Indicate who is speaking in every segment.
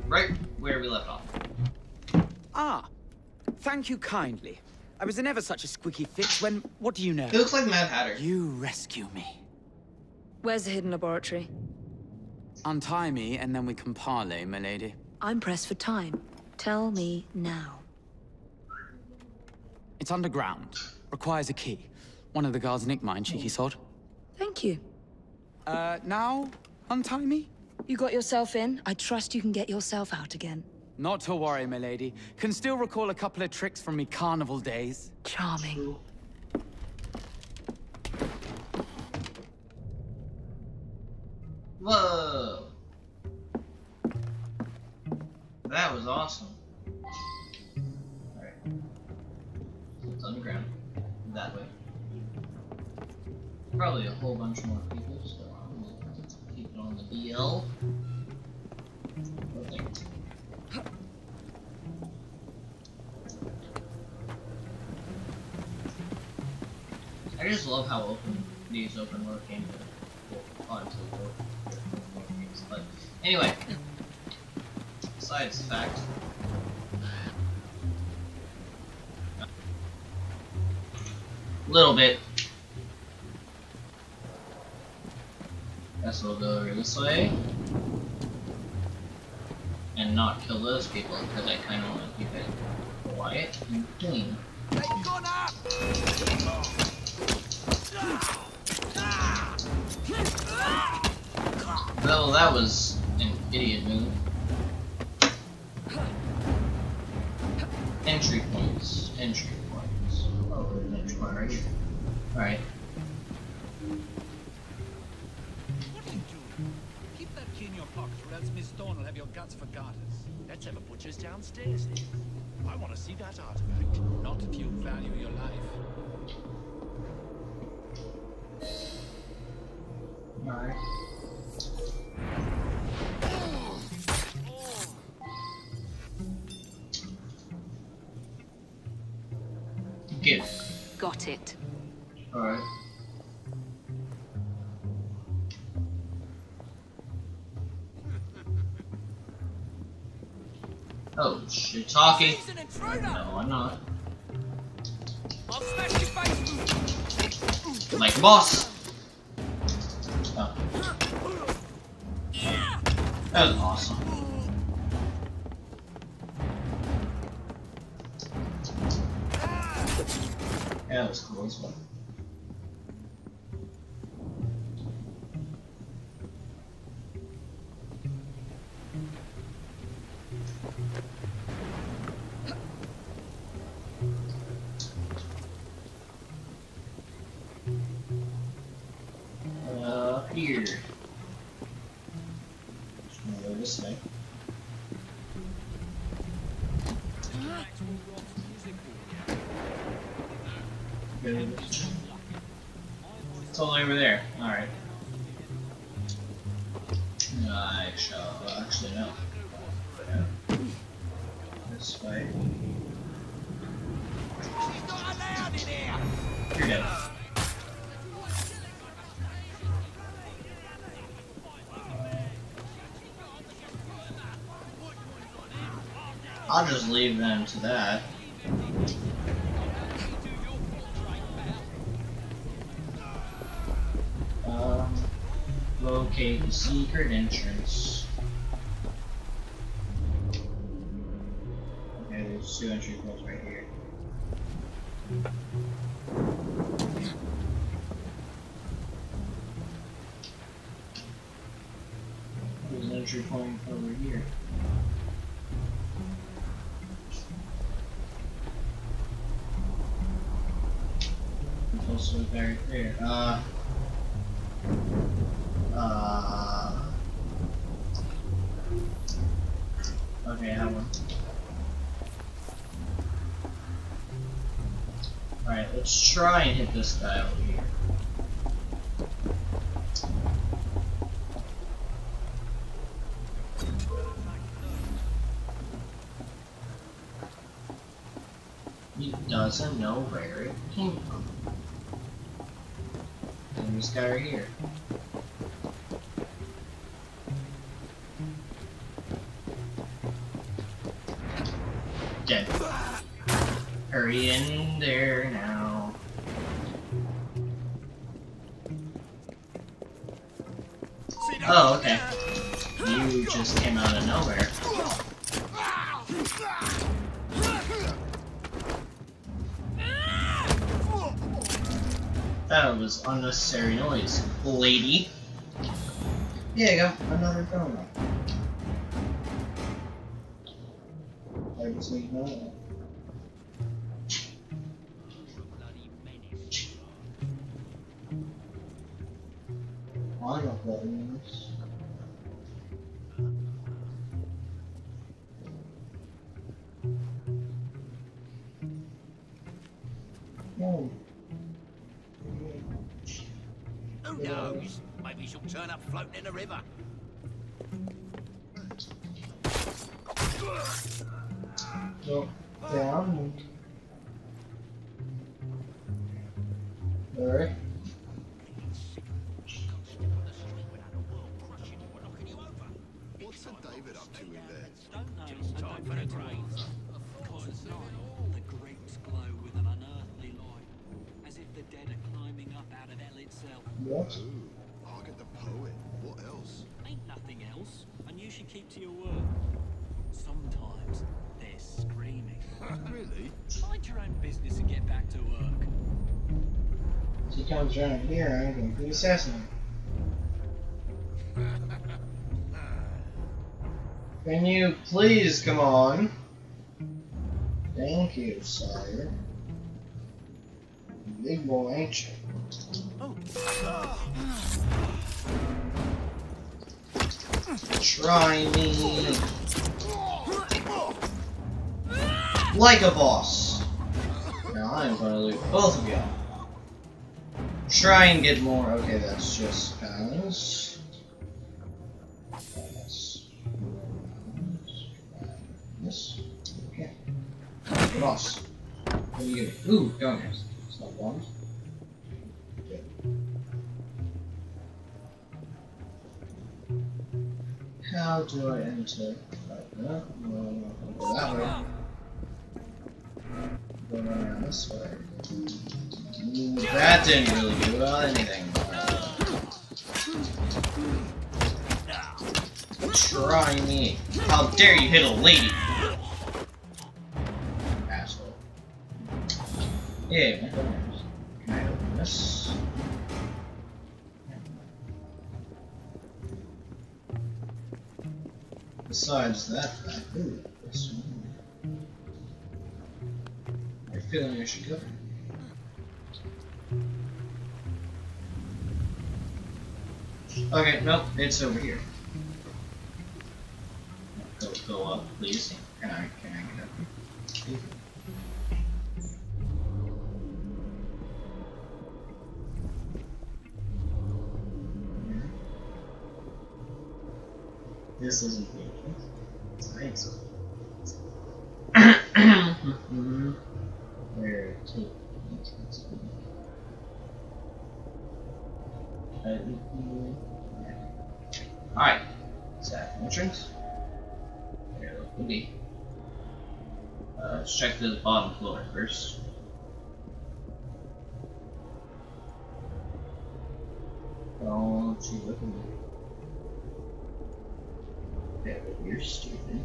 Speaker 1: right where we left off.
Speaker 2: Ah, thank you kindly. I was in ever such a squeaky fix when, what do you know?
Speaker 1: He looks like Mad Hatter.
Speaker 2: You rescue me.
Speaker 3: Where's the hidden laboratory?
Speaker 2: Untie me, and then we can parley, milady.
Speaker 3: I'm pressed for time. Tell me now.
Speaker 2: It's underground. Requires a key. One of the guards nicked mine, cheeky sod.
Speaker 3: Thank you.
Speaker 2: Now? Untie me?
Speaker 3: You got yourself in. I trust you can get yourself out again.
Speaker 2: Not to worry, milady. Can still recall a couple of tricks from me carnival days.
Speaker 3: Charming.
Speaker 1: Whoa! That was awesome. Alright. So it's underground. That way. Probably a whole bunch more people, so I'm gonna keep it on the DL. Okay. I just love how open these open world games are. Well, until games. But anyway, besides the fact, little bit. Guess we'll go over this way and not kill those people because I kind of want to keep it quiet and clean. Well, that was an idiot move. Entry points. Entry points. Oh, there's an entry point right here. Alright.
Speaker 4: What are you doing? Keep that key in your pocket, or else Miss Thorne will have your guts for garters. Let's have a butcher's downstairs. I want to see that artifact, not if you value your life.
Speaker 1: Alright. Get it.
Speaker 3: Got it.
Speaker 1: Alright. Oh shit, talking. No, I'm not.
Speaker 4: I'll smash your face.
Speaker 1: Like a boss. Oh. That was awesome. Yeah, that was cool as well. Here. Just gonna go this way. It's all over there. Alright. I shall actually no. Yeah. This way. You're dead. I'll just leave them to that. Locate the secret entrance. Okay, there's 2 entry points right here. There's an entry point over here. There's also a guy right there. Okay, that one. Alright, let's try and hit this guy over here. He doesn't know where it came from. And this guy right here. Dead. Hurry in there now. Oh, okay. You just came out of nowhere. That was unnecessary noise, lady. Yeah, I got another phone. I just need more. I'm not letting this. No.
Speaker 4: Who knows? Maybe she'll turn up floating in the river.
Speaker 1: Go down. Alright.
Speaker 5: What's Sir David up to in there?
Speaker 4: Just time for the grains.
Speaker 6: The grates glow with an unearthly light, as if the dead are climbing up out of hell itself.
Speaker 1: What?
Speaker 5: Ooh, I'll get the poet. What else?
Speaker 6: Ain't nothing else, and you should keep to your word. Sometimes they're screaming.
Speaker 5: Really?
Speaker 6: Mind your own business and get back to work.
Speaker 1: If he comes around here, I'm going to be assassinated. Can you please come on? Thank you, sire. Big boy, ain't you? Try me. Like a boss. Now I'm gonna loot both of y'all. Try and get more. Okay, that's just pounds. This. Okay. Boss. What do you give me? Ooh, donors. It's not bombs. Okay. How do I enter? No, go that way. Go around this way. Ooh, that didn't really do anything. Try me. How dare you hit a lady? Asshole. Yeah, my goodness. Can I open this? Besides that fact, ooh, this one. I feel like I should go. Okay, nope, it's over here. Go up, please. Can I get up? This isn't me. Nice. Where to? Alright. Is that entrance? There it will be. Let's check the bottom floor first. Don't you look at me. Yeah, but you're stupid.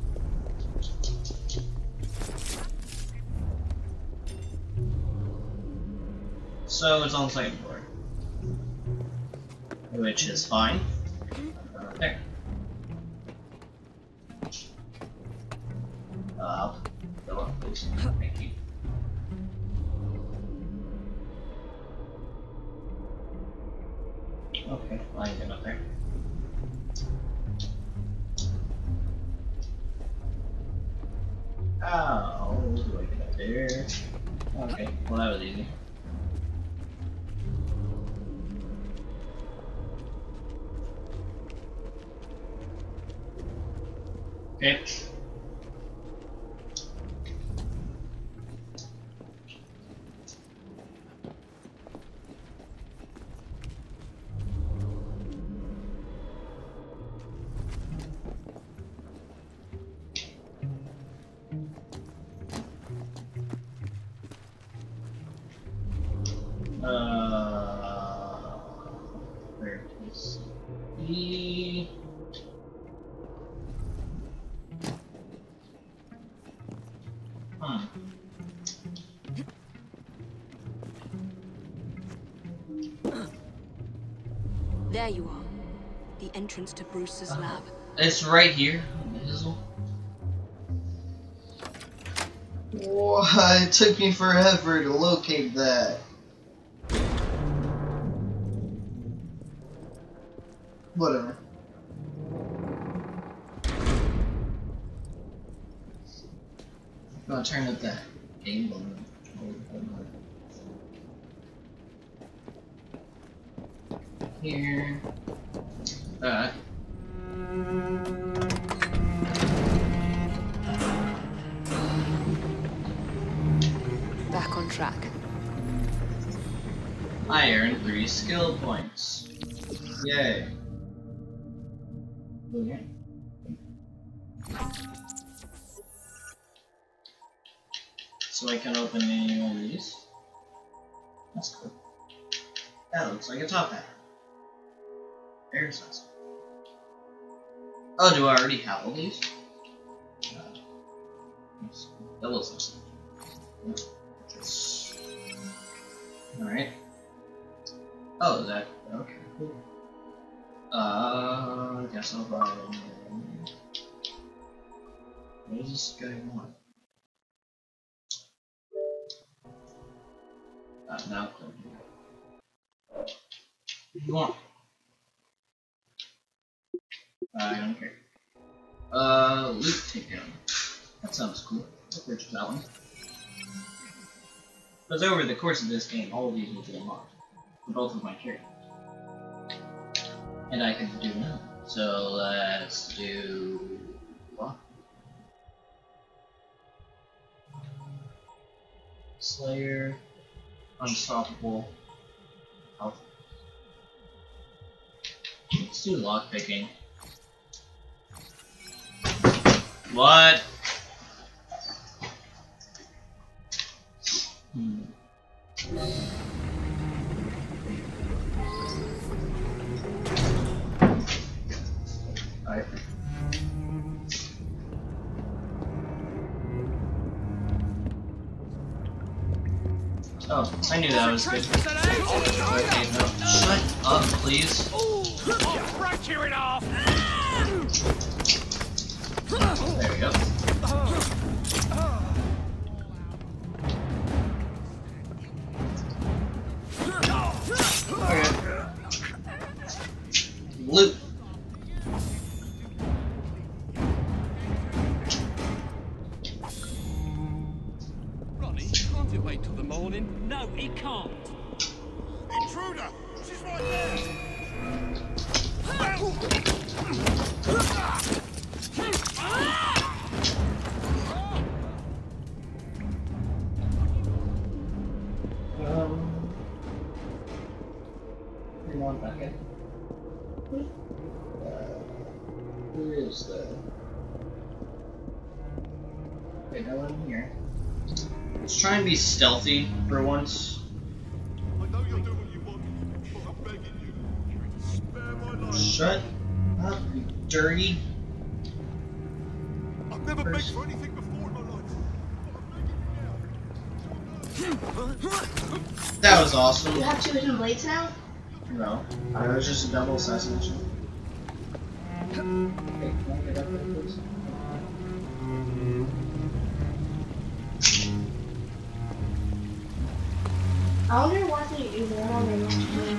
Speaker 1: So it's on the second floor. Which is fine. There. Go up, please. Thank you. Okay, I can get up there. How do I get up there? Okay, well that was easy. Okay. Where is he?
Speaker 3: There you are. The entrance to Brewster's lab.
Speaker 1: It's right here. Why it took me forever to locate that. Whatever. I'm gonna turn up that game volume. Here. Back
Speaker 3: on track.
Speaker 1: I earned 3 skill points. Yay. Okay. So I can open any one of these. That's cool. That looks like a top hat. There's nice. Oh, do I already have all these? That looks nice. Alright. Oh, is that okay? Cool. I guess I'll buy them. What does this guy want? Now click. What do you want? I don't care. Loot takedown. That sounds cool. I'll purchase that one. Because over the course of this game, all of these will be unlocked for both of my characters. And I can do none. So let's do what? Slayer, Unstoppable, Health. Let's do lockpicking. What? Alright. Oh, I knew that was good. Okay, no. Shut up, please.
Speaker 4: I'll break you in half!
Speaker 1: There we go. Okay. Loot.
Speaker 6: Ronnie, can't it wait till the morning? No, it can't.
Speaker 5: Intruder! She's right there!
Speaker 1: One second. Who is that? Wait, no one here. Let's try and be stealthy for once.
Speaker 5: I know you'll do what you want, but I'm begging you. Spare my life.
Speaker 1: Shut up, you dirty.
Speaker 5: I've never begged for anything before in my life. But I'm begging you now.
Speaker 1: That was awesome.
Speaker 7: You have 2 hidden blades now?
Speaker 1: No, I was just a double assassination. Okay, can I get up there, please?
Speaker 7: I wonder what they do there. I don't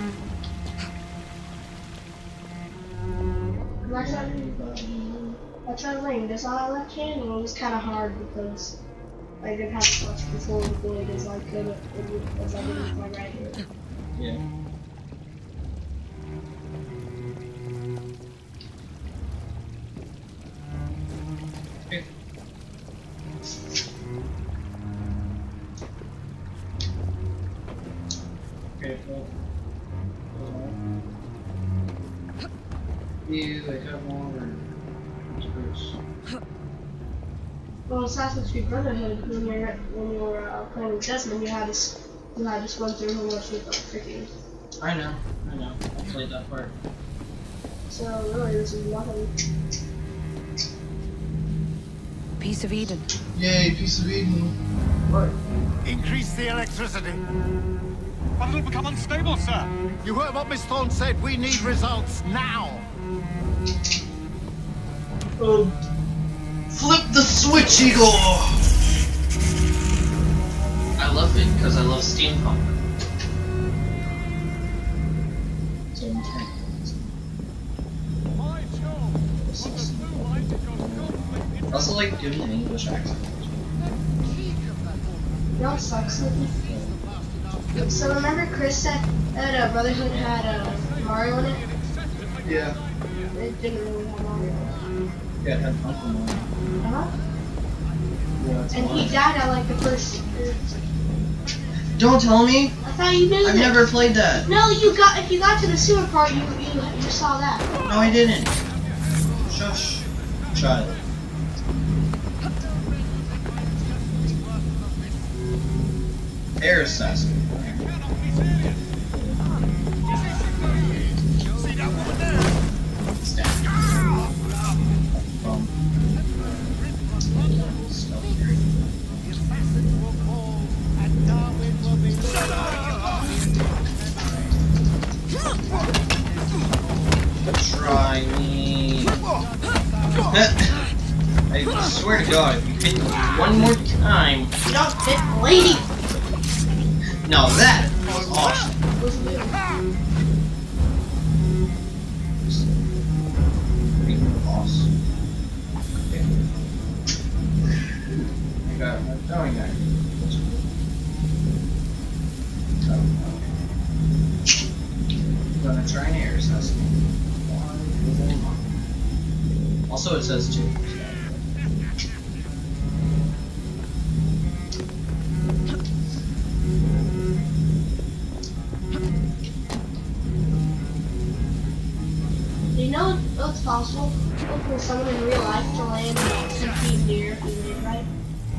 Speaker 7: know. I tried laying this on my left hand and it was kind of hard because I didn't have as much control of the blade as I could as I did with my right hand.
Speaker 1: Yeah. Okay. Okay, well. You, I got more.
Speaker 7: Well, Assassin's Creed Brotherhood, when you were playing with Desmond, you had this And I just went through how much with the freaking.
Speaker 1: I know. I played that part.
Speaker 7: So really, this is nothing.
Speaker 3: Piece of Eden.
Speaker 1: Yay, piece of Eden.
Speaker 7: What?
Speaker 8: Increase the electricity.
Speaker 9: But it'll become unstable, sir.
Speaker 8: You heard what Miss Thorne said. We need results now.
Speaker 1: Flip the switch, Eagle! I love it because I love steampunk. So intense. I also like doing an English accent.
Speaker 7: You know what sucks, Nikki? So remember Chris said that Brotherhood had Mario in it?
Speaker 1: Yeah.
Speaker 7: It didn't really have Mario.
Speaker 1: Yeah, it had Uncle Mario.
Speaker 7: Uh-huh.
Speaker 1: Yeah, that's
Speaker 7: And
Speaker 1: why.
Speaker 7: he died at like the first.
Speaker 1: Don't tell me!
Speaker 7: I thought you knew
Speaker 1: I've
Speaker 7: this.
Speaker 1: never played that.
Speaker 7: No, if you got to the sewer part, you saw that.
Speaker 1: No, I didn't. Shush. Child. Air assassin. Try me. I swear to God, if you hit me one more time.
Speaker 7: You don't hit the lady.
Speaker 1: No, that was awesome. Pretty awesome. Okay. I got my throwing knife. I'm gonna try an air assassin. Also, it says 2.
Speaker 7: You know what's possible? For someone in real life to land 2 feet near if you land right.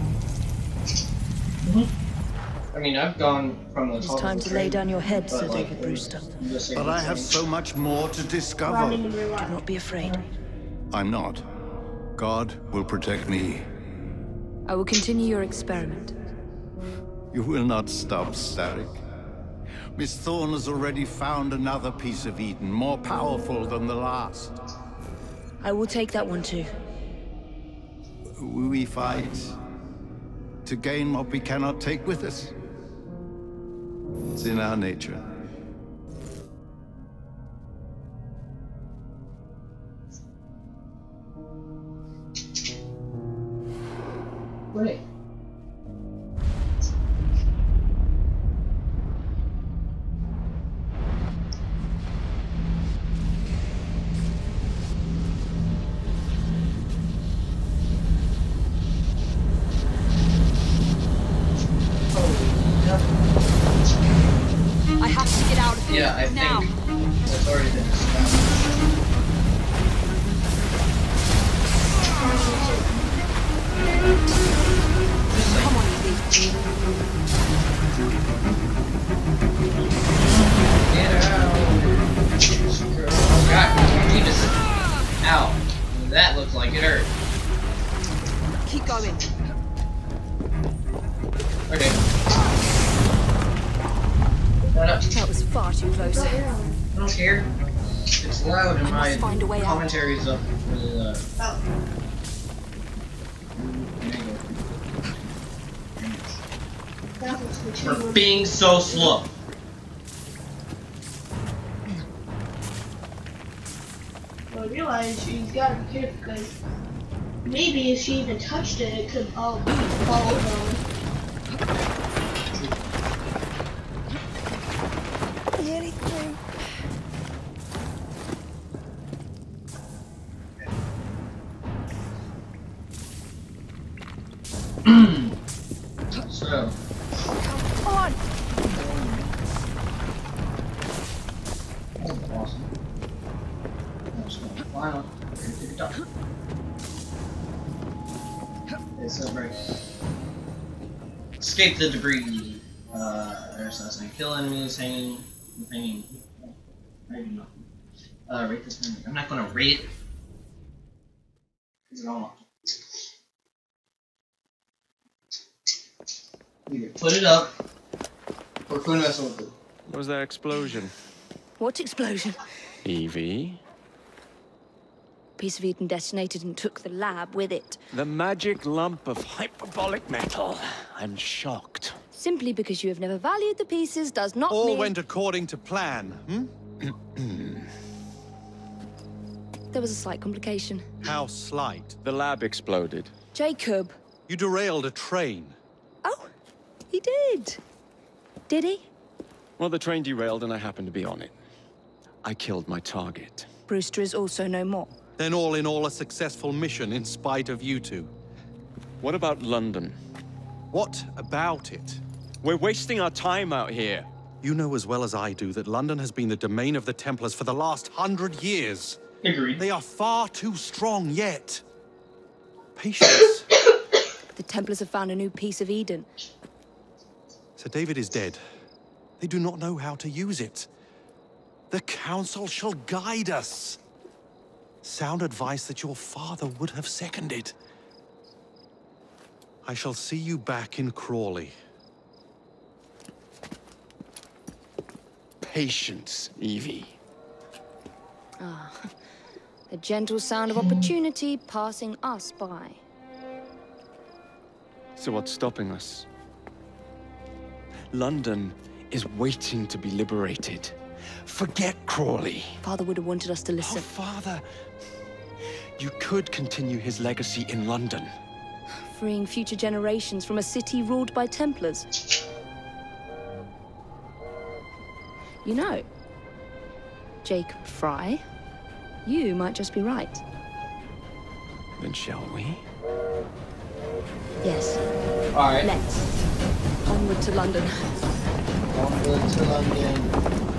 Speaker 1: I mean, I've gone from the
Speaker 3: It's
Speaker 1: top
Speaker 3: time
Speaker 1: of the
Speaker 3: to lay
Speaker 1: train,
Speaker 3: down your head, Sir
Speaker 1: but, like,
Speaker 3: David Brewster.
Speaker 8: But I have so much more to
Speaker 7: Landing
Speaker 8: discover.
Speaker 7: in real life.
Speaker 3: Do not be afraid.
Speaker 8: I'm not. God will protect me.
Speaker 3: I will continue your experiment.
Speaker 8: You will not stop, Starrick. Miss Thorne has already found another piece of Eden, more powerful than the last.
Speaker 3: I will take that one too.
Speaker 8: We fight to gain what we cannot take with us. It's in our nature.
Speaker 1: Wait.
Speaker 3: I have to get out of here.
Speaker 1: Yeah, I
Speaker 3: now.
Speaker 1: think it's already been established. Just like,
Speaker 3: Come on, Evie.
Speaker 1: get out. Oh God, Jesus. Ow. That looked like it hurt.
Speaker 3: Keep going.
Speaker 1: Okay. Shut up.
Speaker 3: That was far too close.
Speaker 1: I don't care. It's loud and my
Speaker 3: must find a way out.
Speaker 1: commentary's up really loud.
Speaker 7: Oh. That was the
Speaker 1: For
Speaker 7: two.
Speaker 1: being so slow.
Speaker 7: Well, I realize she's got to be careful because maybe if she even touched it, it could all fall over on her.
Speaker 3: Nearly through.
Speaker 1: So,
Speaker 3: Come on.
Speaker 1: that's awesome. I'm just gonna fly on. Pick it up. It's right. Escape the debris. There's us and kill enemies, hanging. Maybe not. Rate this enemy. I'm not gonna rate it. Because I don't want to. Either put it up, or quit messing with it.
Speaker 10: What was that explosion?
Speaker 3: What explosion?
Speaker 10: Evie?
Speaker 3: Piece of Eden detonated and took the lab with it.
Speaker 10: The magic lump of hyperbolic metal. I'm shocked.
Speaker 3: Simply because you have never valued the pieces does not mean...
Speaker 9: All went according to plan,
Speaker 3: There was a slight complication.
Speaker 9: How slight?
Speaker 10: The lab exploded.
Speaker 3: Jacob.
Speaker 9: You derailed a train.
Speaker 3: Oh, he did. Did he?
Speaker 10: Well, the train derailed and I happened to be on it. I killed my target.
Speaker 3: Brewster is also no more.
Speaker 9: Then all in all a successful mission in spite of you two.
Speaker 10: What about London?
Speaker 9: What about it?
Speaker 10: We're wasting our time out here.
Speaker 9: You know as well as I do that London has been the domain of the Templars for the last 100 years.
Speaker 1: Agreed.
Speaker 9: They are far too strong yet. Patience.
Speaker 3: The Templars have found a new piece of Eden.
Speaker 9: Sir David is dead. They do not know how to use it. The Council shall guide us. Sound advice that your father would have seconded. I shall see you back in Crawley.
Speaker 10: Patience, Evie.
Speaker 3: Ah, the gentle sound of opportunity passing us by.
Speaker 10: So what's stopping us? London is waiting to be liberated. Forget Crawley.
Speaker 3: Father would have wanted us to listen.
Speaker 10: Oh, Father. You could continue his legacy in London.
Speaker 3: Freeing future generations from a city ruled by Templars. You know, Jacob Fry, you might just be right.
Speaker 10: Then shall we?
Speaker 3: Yes.
Speaker 1: Alright.
Speaker 3: Let's. Onward to London.
Speaker 1: Onward to London.